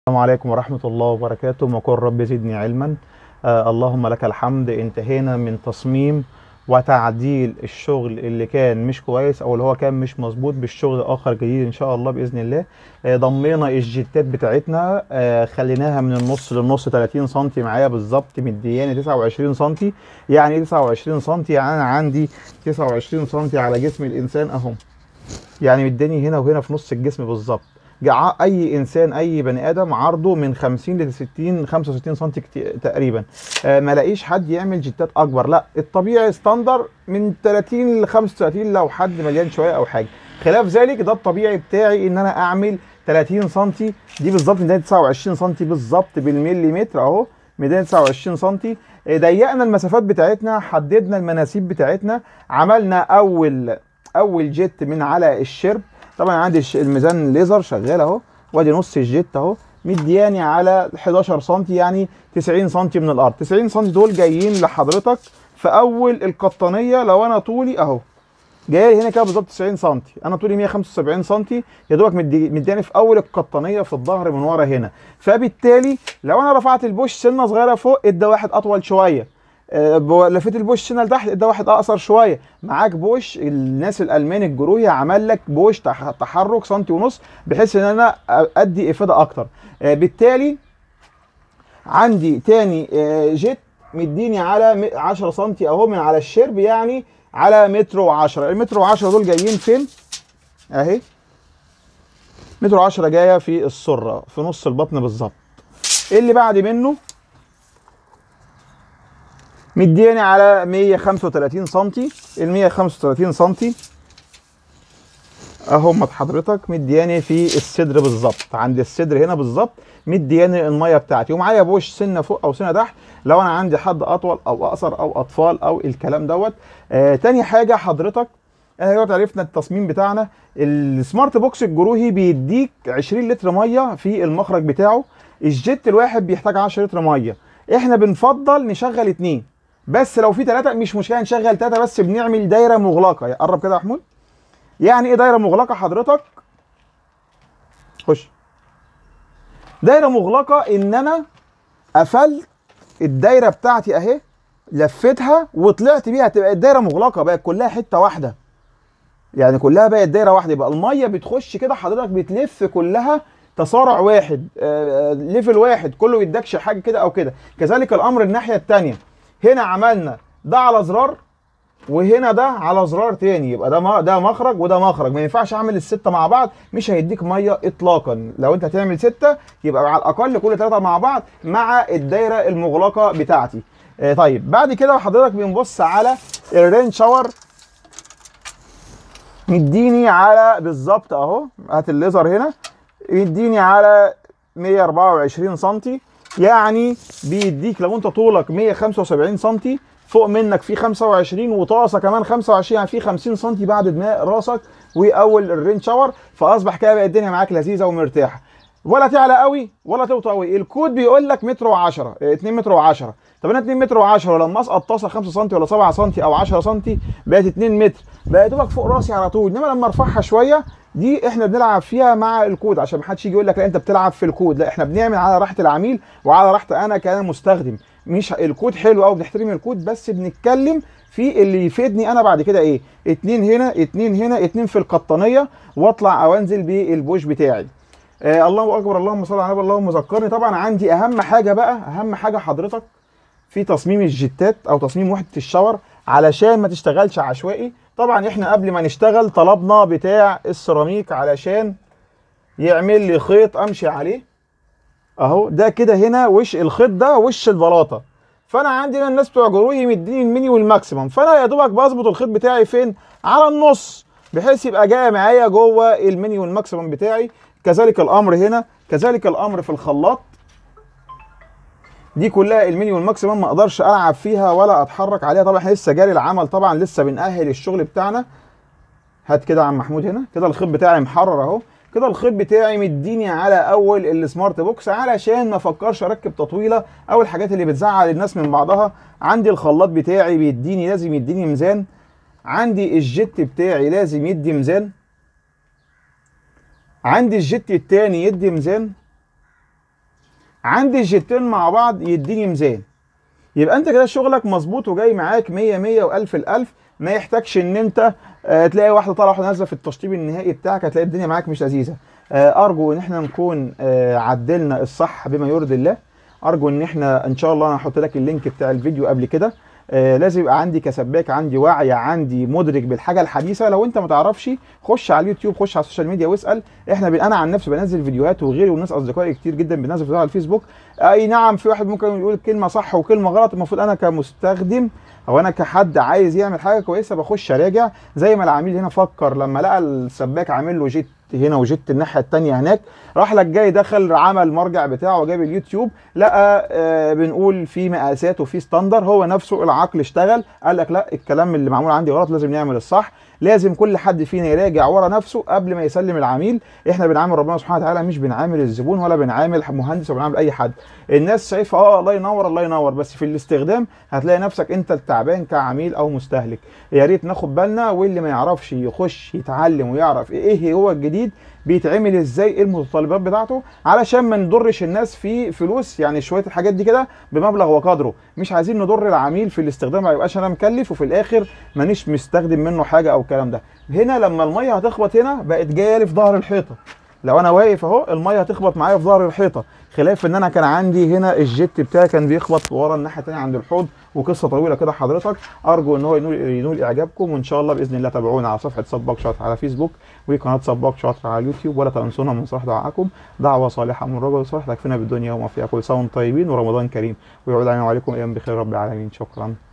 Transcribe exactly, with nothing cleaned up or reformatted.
السلام عليكم ورحمة الله وبركاته. وقل رب زدني علما. آه اللهم لك الحمد. انتهينا من تصميم وتعديل الشغل اللي كان مش كويس او اللي هو كان مش مظبوط بالشغل اخر جديد ان شاء الله باذن الله. آه ضمينا الجيتات بتاعتنا، آه خليناها من النص للنص ثلاثين سنتي معايا بالظبط، مدياني تسعة وعشرين سنتي. يعني ايه تسعة وعشرين سنتي؟ يعني انا عندي تسعة وعشرين سنتي على جسم الانسان اهو، يعني مداني هنا وهنا في نص الجسم بالظبط. جع- اي انسان اي بني ادم عرضه من خمسين ل ستين خمسة وستين سم تقريبا. آه ما لاقيش حد يعمل جتات اكبر، لا الطبيعي ستاندر من ثلاثين ل خمسة وثلاثين لو حد مليان شويه او حاجه. خلاف ذلك ده الطبيعي بتاعي ان انا اعمل ثلاثين سم. دي بالظبط ميدان تسعة وعشرين سم بالظبط بالمليمتر اهو، ميدان تسعة وعشرين سم. آه، ضيقنا المسافات بتاعتنا، حددنا المناسيب بتاعتنا، عملنا اول اول جيت من على الشرب. طبعا عندي الش- الميزان ليزر شغال اهو، وادي نص الجيت اهو مدياني على حداشر سم، يعني تسعين سم من الارض. تسعين سم دول جايين لحضرتك في اول القطنيه. لو انا طولي اهو جاي لي هنا كده بالظبط تسعين سم، انا طولي مية وخمسة وسبعين سم، يا دوبك مدي- مدياني في اول القطنيه في الظهر من ورا هنا. فبالتالي لو انا رفعت البوش سنه صغيره فوق ادى واحد اطول شويه، آه، بو- لفيت البوش سنه لتحت ادى واحد اقصر شويه. معاك بوش الناس الالمان الجروهي عمل لك بوش تح- تحرك سنتي ونص بحيث ان انا ادي افاده اكتر. آه، بالتالي عندي تاني آه، جيت مديني على م- عشرة سم اهو من على الشرب، يعني على متر وعشرة. المتر وعشرة دول جايين فين؟ اهي متر وعشرة جايه في السره في نص البطن بالظبط. اللي بعد منه مدياني على مية وخمسة وثلاثين سم. ال مية وخمسة وثلاثين سم اهم حضرتك مدياني في الصدر بالظبط، عند الصدر هنا بالظبط مدياني الميه بتاعتي، ومعايا بوش سنه فوق او سنه تحت لو انا عندي حد اطول او اقصر او اطفال او الكلام دوت. آه تاني حاجه حضرتك، احنا دلوقتي عرفنا التصميم بتاعنا. السمارت بوكس الجروهي بيديك عشرين لتر ميه في المخرج بتاعه، الجيت الواحد بيحتاج عشرة لتر ميه. احنا بنفضل نشغل اتنين، بس لو في ثلاثه مش مشكله نشغل ثلاثه، بس بنعمل دايره مغلقه. قرب كده يا محمود. يعني ايه دايره مغلقه حضرتك؟ خش. دايره مغلقه ان انا قفلت الدايره بتاعتي اهي، لفيتها وطلعت بيها، تبقى الدايره مغلقه بقت كلها حته واحده، يعني كلها بقت دايره واحده. يبقى الميه بتخش كده حضرتك بتلف كلها تصارع واحد، آه، آه، ليفل واحد، كله يدكش حاجه كده او كده. كذلك الامر الناحيه الثانيه، هنا عملنا ده على زرار وهنا ده على زرار تاني، يبقى ده م- ده مخرج وده مخرج. ما ينفعش اعمل السته مع بعض، مش هيديك ميه اطلاقا. لو انت هتعمل سته يبقى على الاقل كل ثلاثه مع بعض مع الدايره المغلقه بتاعتي. آه طيب بعد كده حضرتك بنبص على الرين شاور. مديني على بالظبط اهو، هات الليزر هنا، يديني على مية واربعة وعشرين سم. يعني بيديك لو انت طولك مية وخمسة وسبعين سم، فوق منك في خمسة وعشرين وطاسه كمان خمسة وعشرين، يعني في خمسين سم بعد دماغ راسك واول الرين شاور. فاصبح كده بقى الدنيا معاك لذيذه ومرتاحه، ولا تعلى قوي ولا توطى قوي. الكود بيقول لك متر و10، اتنين متر و10. طب انا اتنين متر و10 ولما اسقط طاسه خمسة سم ولا سبعة سم او عشرة سم بقت اتنين متر، بقى دوبك فوق راسي على طول. انما لما ارفعها شويه دي احنا بنلعب فيها مع الكود، عشان ما حدش يجي يقول لك لا انت بتلعب في الكود، لا احنا بنعمل على راحه العميل وعلى راحتي انا كان مستخدم. مش الكود حلو قوي، بنحترم الكود، بس بنتكلم في اللي يفيدني انا بعد كده ايه. اتنين هنا اتنين هنا اتنين في القطنيه، واطلع او انزل بالبوش بتاعي. آه الله اكبر، اللهم صل على النبي، اللهم ذكرني. طبعا عندي اهم حاجه بقى، اهم حاجه حضرتك في تصميم الجيتات او تصميم وحده الشاور علشان ما تشتغلش عشوائي. طبعا احنا قبل ما نشتغل طلبنا بتاع السيراميك علشان يعمل لي خيط امشي عليه اهو. ده كده هنا وش الخيط، ده وش البلاطه. فانا عندي هنا الناس بتوع جروهي مديني الميني والماكسيمم، فانا يا دوبك بظبط الخيط بتاعي فين؟ على النص، بحيث يبقى جاي معايا جوه الميني والماكسيمم بتاعي. كذلك الامر هنا، كذلك الامر في الخلاط. دي كلها الميني والماكسيمم ما اقدرش العب فيها ولا اتحرك عليها. طبعا احنا لسه جاري العمل، طبعا لسه بنأهل الشغل بتاعنا. هات كده يا عم محمود هنا كده الخيط بتاعي محرر اهو. كده الخيط بتاعي مديني على اول السمارت بوكس علشان ما افكرش اركب تطويله او الحاجات اللي بتزعل الناس من بعضها. عندي الخلاط بتاعي بيديني، لازم يديني ميزان. عندي الجيت بتاعي لازم يدي ميزان. عندي الجيت التاني يدي ميزان. عندي الجيتين مع بعض يديني ميزان. يبقى انت كده شغلك مظبوط وجاي معاك مية مية والف الالف، ما يحتاجش ان انت آه تلاقي واحده طالعه واحده نازله في التشطيب النهائي بتاعك، هتلاقي الدنيا معاك مش لذيذه. آه ارجو ان احنا نكون آه عدلنا الصح بما يرضي الله. ارجو ان احنا ان شاء الله، انا هحط لك اللينك بتاع الفيديو قبل كده. آه لازم يبقى عندي كسباك، عندي وعي، عندي مدرك بالحاجه الحديثه. لو انت ما تعرفش خش على اليوتيوب، خش على السوشيال ميديا واسال. احنا ب... انا عن نفسي بنزل فيديوهات، وغيري وناس اصدقائي كتير جدا بنزل فيديوهات على الفيسبوك. اي نعم، في واحد ممكن يقول كلمه صح وكلمه غلط، المفروض انا كمستخدم او انا كحد عايز يعمل حاجه كويسه بخش اراجع. زي ما العميل هنا فكر لما لقى السباك عامل له جيت هنا وجيت الناحيه الثانيه هناك، راح لك جاي دخل عمل المرجع بتاعه وجاب اليوتيوب، لقى آه بنقول في مقاسات وفي ستاندر. هو نفسه العقل اشتغل قال لك لا، الكلام اللي معمول عندي غلط، لازم نعمل الصح. لازم كل حد فينا يراجع ورا نفسه قبل ما يسلم العميل. احنا بنعامل ربنا سبحانه وتعالى، مش بنعامل الزبون ولا بنعامل مهندس ولا بنعامل اي حد. الناس شايفه اه الله ينور الله ينور، بس في الاستخدام هتلاقي نفسك انت التعبان كعميل او مستهلك. يا ريت ناخد بالنا، واللي ما يعرفش يخش يتعلم ويعرف ايه هو الجديد بيتعمل ازاي، ايه المتطلبات بتاعته، علشان ما نضرش الناس في فلوس. يعني شويه الحاجات دي كده بمبلغ وقدره، مش عايزين نضر العميل في الاستخدام، ما يبقاش انا مكلف وفي الاخر مانيش مستخدم منه حاجه او الكلام ده. هنا لما الميه هتخبط هنا بقت جايه لي في ظهر الحيطه، لو انا واقف اهو الميه هتخبط معايا في ظهر الحيطه، خلاف ان انا كان عندي هنا الجيت بتاعي كان بيخبط ورا الناحيه الثانيه عند الحوض، وقصه طويله كده حضرتك. ارجو ان هو ينول, ينول اعجابكم، وان شاء الله باذن الله تابعونا على صفحه سباك شاطر على فيسبوك، وقناه سباك شاطر على اليوتيوب، ولا تنسونا من صالح دعائكم. دعوه صالحه من رجل صالح تكفينا بالدنيا وما فيها. كل سنه وانتم طيبين ورمضان كريم، ويعود علينا وعليكم ايام بخير رب العالمين. شكرا.